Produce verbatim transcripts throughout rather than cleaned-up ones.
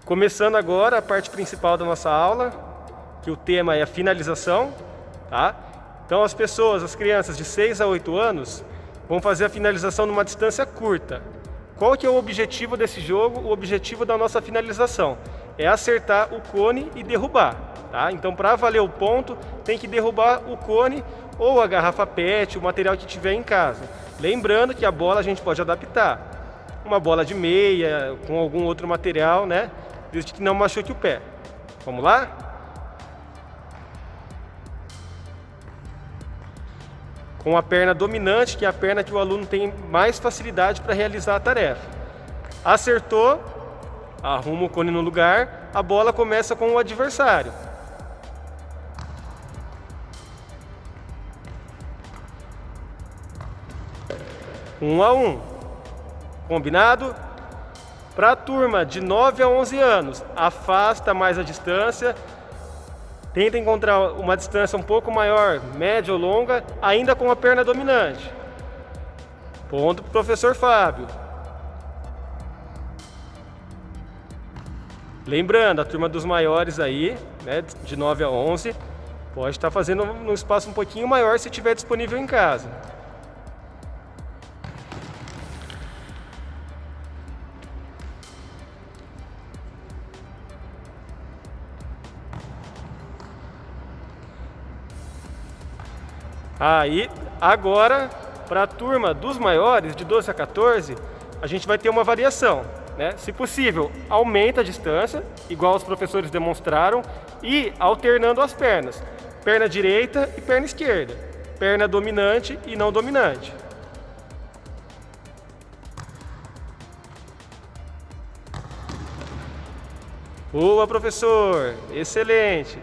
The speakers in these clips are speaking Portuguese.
Começando agora a parte principal da nossa aula, que o tema é a finalização, tá? Então as pessoas, as crianças de seis a oito anos, vão fazer a finalização numa distância curta. Qual que é o objetivo desse jogo? O objetivo da nossa finalização é acertar o cone e derrubar, tá? Então, para valer o ponto, tem que derrubar o cone ou a garrafa pet, o material que tiver em casa. Lembrando que a bola a gente pode adaptar. Uma bola de meia, com algum outro material, né? Desde que não machuque o pé. Vamos lá? Com a perna dominante, que é a perna que o aluno tem mais facilidade para realizar a tarefa. Acertou, arruma o cone no lugar, a bola começa com o adversário. Um a um. Combinado? Para a turma de nove a onze anos, afasta mais a distância. Tenta encontrar uma distância um pouco maior, média ou longa, ainda com a perna dominante. Ponto para o professor Fábio. Lembrando, a turma dos maiores aí, né, de nove a onze, pode estar fazendo num espaço um pouquinho maior se estiver disponível em casa. Aí, agora, para a turma dos maiores, de doze a quatorze, a gente vai ter uma variação, né? Se possível, aumenta a distância, igual os professores demonstraram, e alternando as pernas. Perna direita e perna esquerda. Perna dominante e não dominante. Boa, professor! Excelente!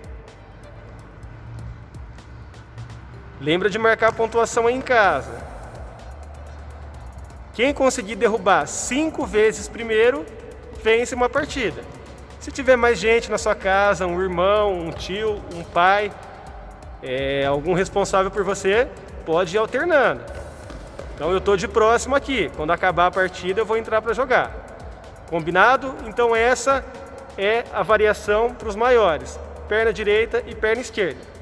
Lembra de marcar a pontuação aí em casa. Quem conseguir derrubar cinco vezes primeiro, vence uma partida. Se tiver mais gente na sua casa, um irmão, um tio, um pai, é, algum responsável por você, pode ir alternando. Então eu estou de próximo aqui. Quando acabar a partida, eu vou entrar para jogar. Combinado? Então essa é a variação para os maiores. Perna direita e perna esquerda.